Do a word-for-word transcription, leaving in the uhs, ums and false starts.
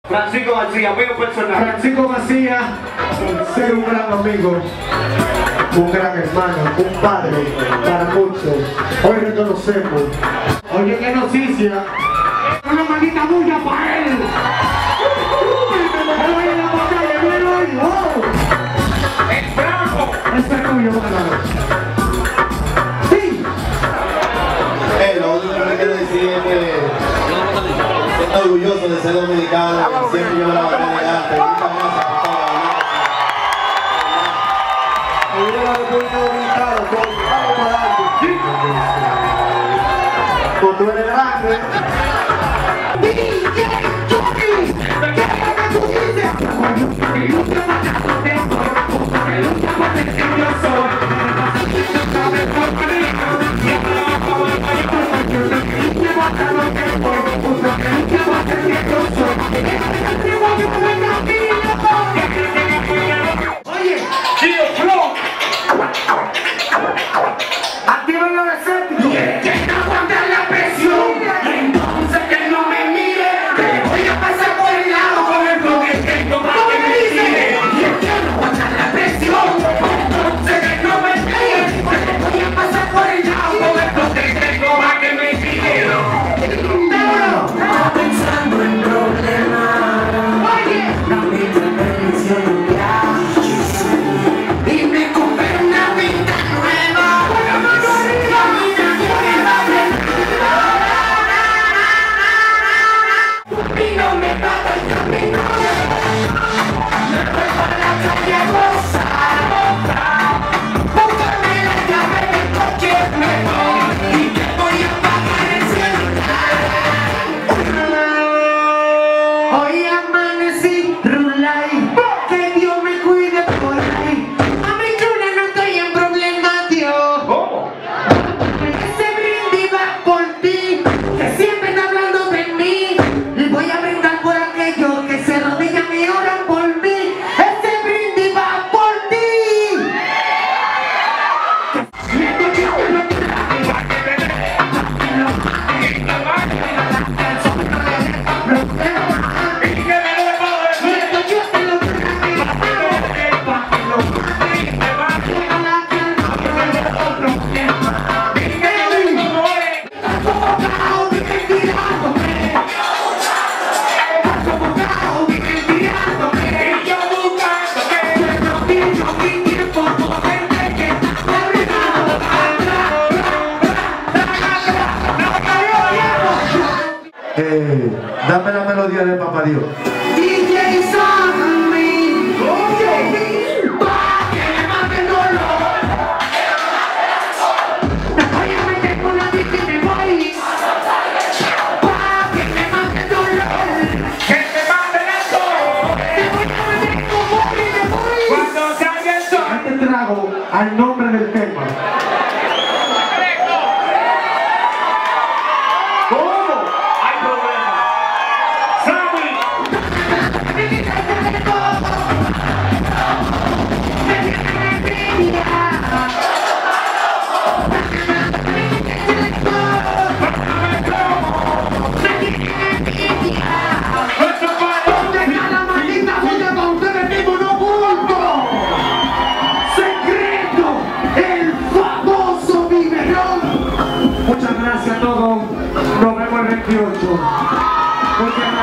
Francisco García, muy personal. Francisco García, ser un gran amigo, un gran hermano, un padre para muchos. Hoy reconocemos. Oye, qué noticia. Una maldita bulla para él. Hoy en la batalla, mira hoy. ¡Oh! ¡Es bravo! Ese es tuyo, hermano. Sí. Eh, lo único que quiero decir es que estoy orgulloso de ser dominicano, siempre llevo la bandera delante. Muchas gracias por toda la vida. La República Dominicana, vamos para adelante. Pues tú eres grande. Oye, tío Flo, activan los escépticos. Que no aguanta la presión, entonces que no me mire, que voy a pasar por el lado con el bloque que tengo para que me mire. Y es que no aguanta la presión, entonces que no me mire, que voy a pasar por el lado con el bloque que tengo para que me mire. Pensando en problemas, Oye, la vida me hicieron ya. y me compré una vida nueva. Y no me pasa el camino. Me voy para la calle a gozar. Póngame la llave del coche, me voy y te voy a pagar el celular. Hoy amanecí, Rulay, que Dios me cuide por ahí. Mami chula, no estoy en problemas, Dios. ¿Cómo? Ese brindis va por ti, que siempre está hablando de mí. Y voy a brindar por aquellos que se arrodillan y oran por mí. Ese brindis va por ti. Eh, dame la melodía de Papá Dios. D J Sammy, oye, pa' que me mate el dolor. Me voy a meter con la bici y me voy. Pa' que me mate el dolor. Que me mate el dolor. Me voy a meter con Bobby y me voy. Cuando salga el sol. Este trago al nombre del tema. ¿Cómo? Hay problema. Sammy. Muchas gracias a todos. Nos vemos el veintiocho. Muchas gracias.